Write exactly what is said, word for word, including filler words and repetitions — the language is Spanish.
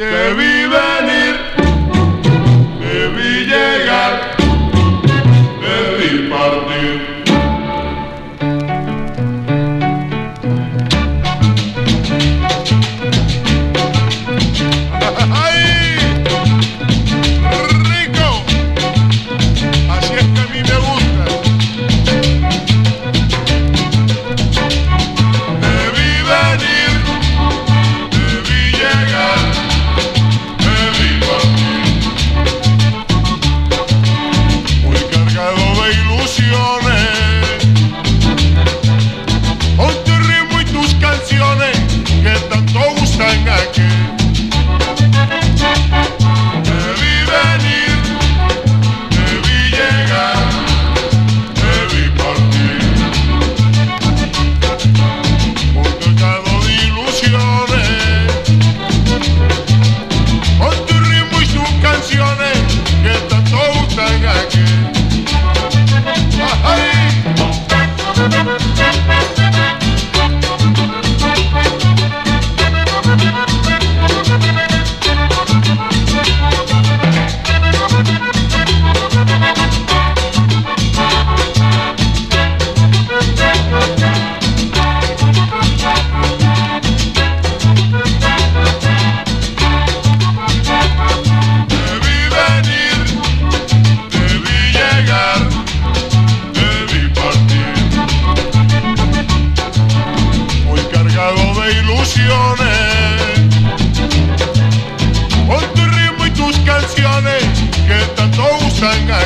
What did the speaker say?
Te vi venir, te vi llegar, te vi partir. ¡Ay! ¡Rico! Así es que a mí me gusta. Te vi venir, te vi llegar, te vi partir. Muy cargado de ilusiones, con tu ritmo y tus canciones que tanto gustan aquí. Con tu ritmo y tus canciones que tanto gustan.